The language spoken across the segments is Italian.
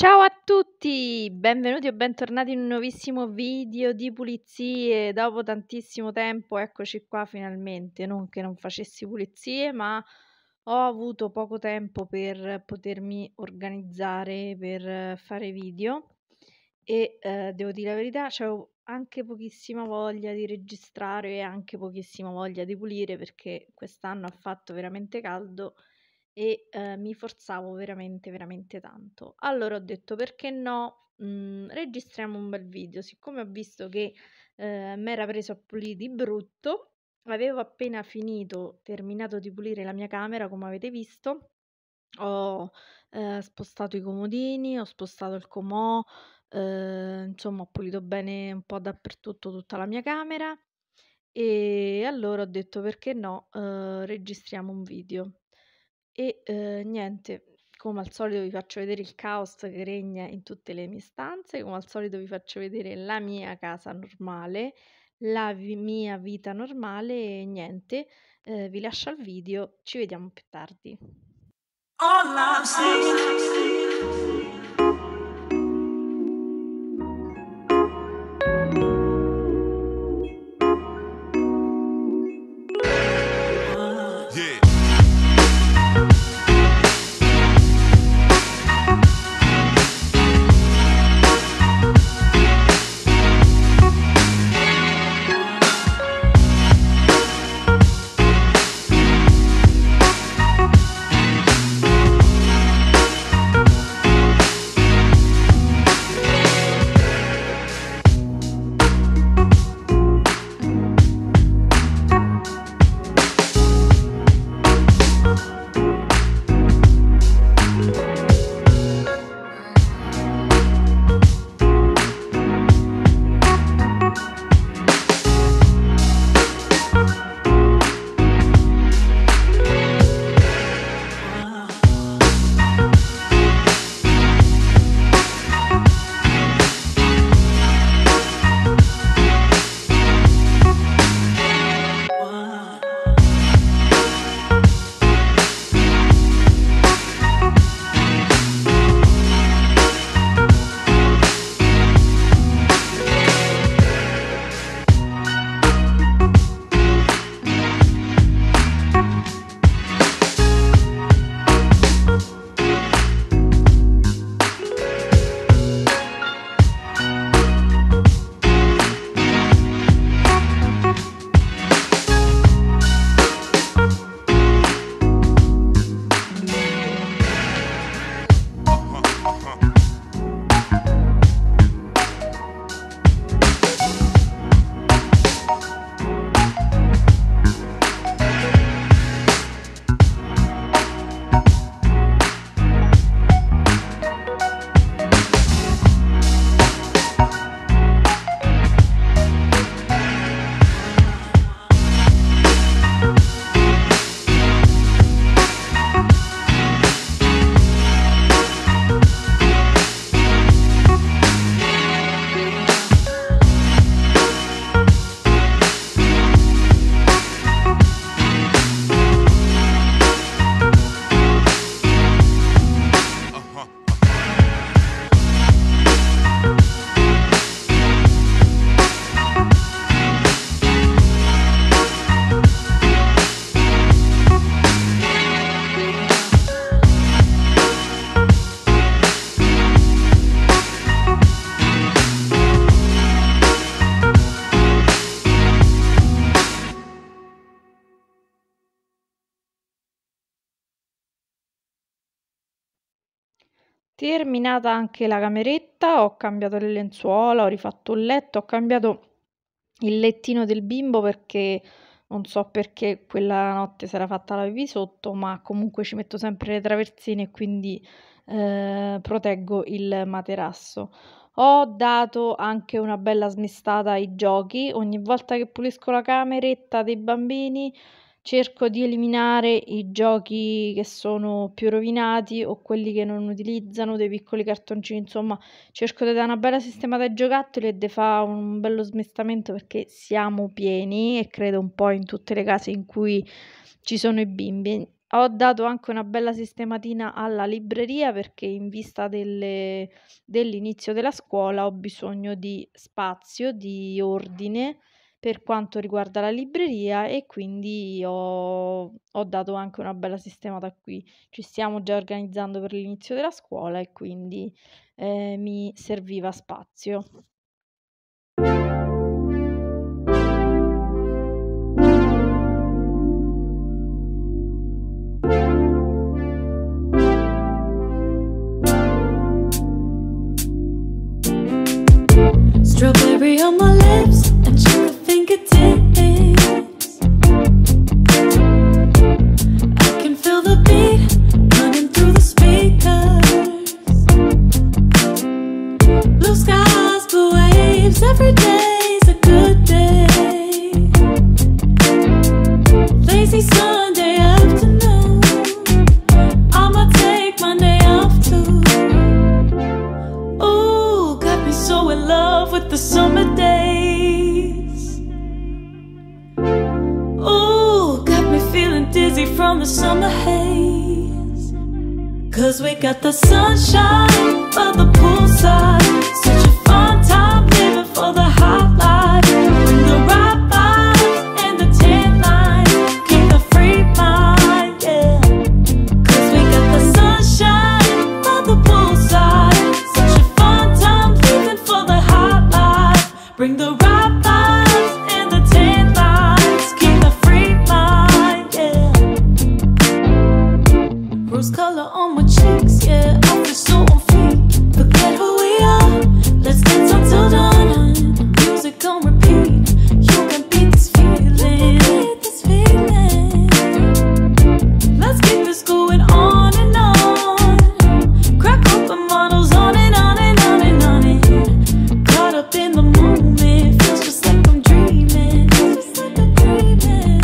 Ciao a tutti, benvenuti o bentornati in un nuovissimo video di pulizie. Dopo tantissimo tempo, eccoci qua finalmente. Non che non facessi pulizie, ma ho avuto poco tempo per potermi organizzare per fare video e devo dire la verità, c'avevo anche pochissima voglia di registrare e anche pochissima voglia di pulire perché quest'anno ha fatto veramente caldo e mi forzavo veramente, veramente tanto. Allora ho detto: "Perché no, registriamo un bel video." Siccome ho visto che, m'era preso a pulì di brutto, avevo appena terminato di pulire la mia camera, come avete visto, ho, spostato i comodini, ho spostato il comò, insomma ho pulito bene un po' dappertutto tutta la mia camera e allora ho detto: "Perché no, registriamo un video." E, niente, come al solito vi faccio vedere il caos che regna in tutte le mie stanze, come al solito vi faccio vedere la mia casa normale, mia vita normale e niente, vi lascio al video, ci vediamo più tardi. All I'm saying, yeah. Terminata anche la cameretta, ho cambiato le lenzuola, ho rifatto il letto, ho cambiato il lettino del bimbo perché non so perché quella notte s'era fatta la pipì sotto, ma comunque ci metto sempre le traversine e quindi proteggo il materasso. Ho dato anche una bella smistata ai giochi. Ogni volta che pulisco la cameretta dei bambini cerco di eliminare i giochi che sono più rovinati o quelli che non utilizzano, dei piccoli cartoncini, insomma cerco de dà 'na bella sistemata ai giocattoli e de fa un bello smestamento perché siamo pieni e credo un po' in tutte le case in cui ci sono i bimbi. Ho dato anche una bella sistematina alla libreria perché in vista dell'inizio della scuola ho bisogno di spazio, di ordine per quanto riguarda la libreria e quindi ho dato anche una bella sistemata qui. Ci stiamo già organizzando per l'inizio della scuola e quindi mi serviva spazio. Strawberry on my lips and sugar fingertips. I can feel the beat running through the speakers. Blue skies, blue waves, every day's a good day. Lazy Sunday afternoon, I'ma take Monday off too. Ooh, got me so in love with the summer days. Ooh, got me feeling dizzy from the summer haze. 'Cause we got the sunshine by the poolside. Such a fun time living for the hot life. Bring the right vibes and the tan lines. Keep a free mind, yeah. 'Cause we got the sunshine by the poolside. Such a fun time living for the hot life. Bring the right vibes and the tan lines. Keep a free mind, yeah. Rose color on my cheeks, yeah. I feel so on feet. Forget who we are. Let's dance until dawn. Music on repeat. You can beat this feeling. Let's keep this going on and on. Crack open models on and on and on and on and caught up in the moment. Feels just like I'm dreaming. Just like I'm dreaming.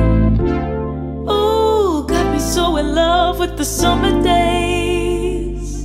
Ooh, got me so in love with the summer days.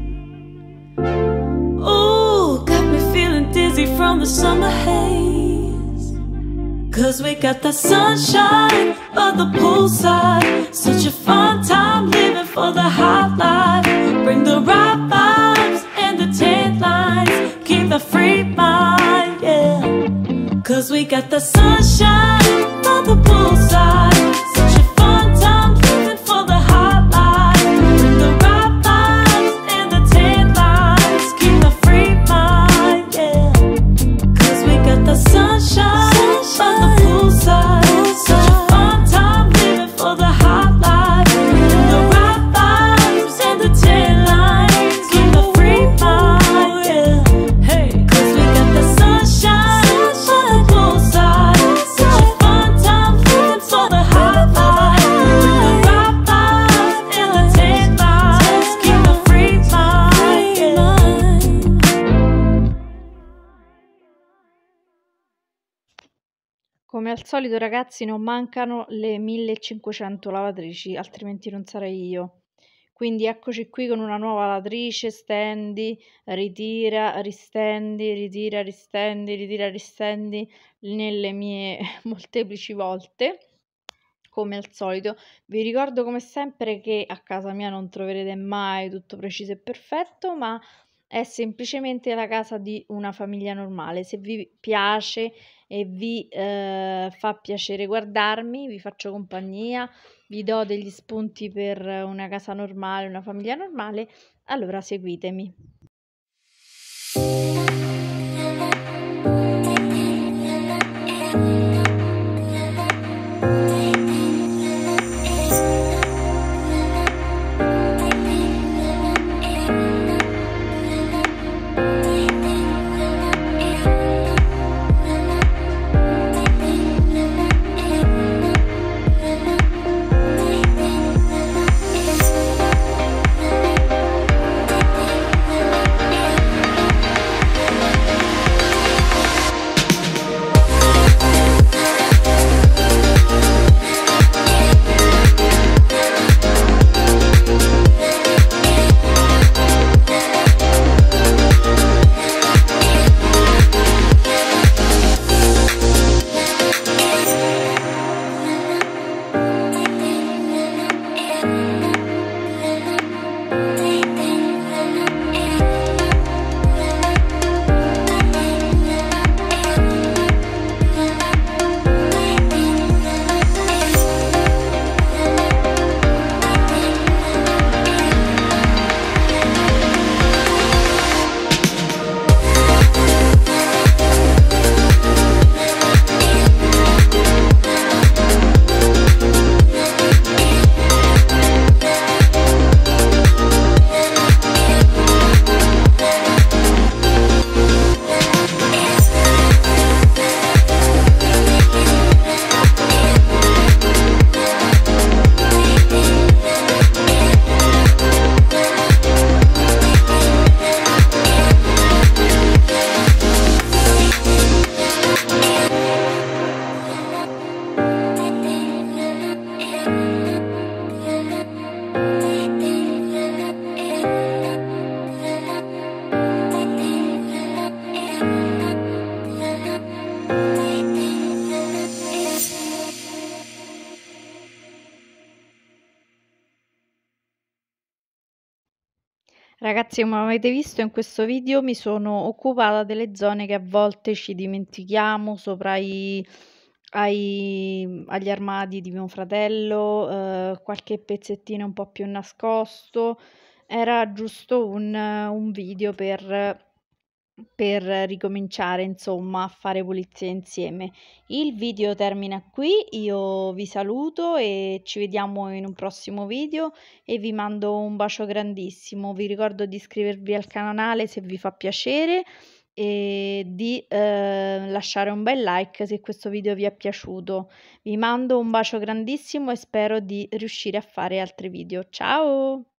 Ooh, got me feeling dizzy from the summer haze. 'Cause we got the sunshine by the poolside. Such a fun time living for the hot life. Bring the right vibes and the tan lines. Keep the free mind, yeah. 'Cause we got the sunshine by the poolside. Such a fun time living for the hot life. Bring the right vibes and the tan lines. Keep the free mind, yeah. 'Cause we got the sunshine by the poolside. Such a fun time living for the hot life. Bring the right vibes and the tan lines. Keep the free mind, yeah. Hey, 'cause we got the sunshine by the poolside. Such a fun time living for the hot life. Bring the right vibes and the tan lines. Keep the free mind, yeah. Come al solito, ragazzi, non mancano le 1500 lavatrici, altrimenti non sarei io. Quindi eccoci qui con una nuova lavatrice, stendi, ritira, ristendi, ritira, ristendi, ritira, ristendi, nelle mie molteplici volte, come al solito. Vi ricordo come sempre che a casa mia non troverete mai tutto preciso e perfetto, ma è semplicemente la casa di una famiglia normale. Se vi piace e vi fa piacere guardarmi, vi faccio compagnia, vi do degli spunti per una casa normale, una famiglia normale, allora seguitemi. Ragazzi, come avete visto in questo video mi sono occupata delle zone che a volte ci dimentichiamo sopra agli armadi di mio fratello, qualche pezzettino un po' più nascosto. Era giusto un video per ricominciare, insomma, a fare pulizia insieme. Il video termina qui, io vi saluto e ci vediamo in un prossimo video e vi mando un bacio grandissimo. Vi ricordo di iscrivervi al canale se vi fa piacere e di lasciare un bel like se questo video vi è piaciuto. Vi mando un bacio grandissimo e spero di riuscire a fare altri video. Ciao!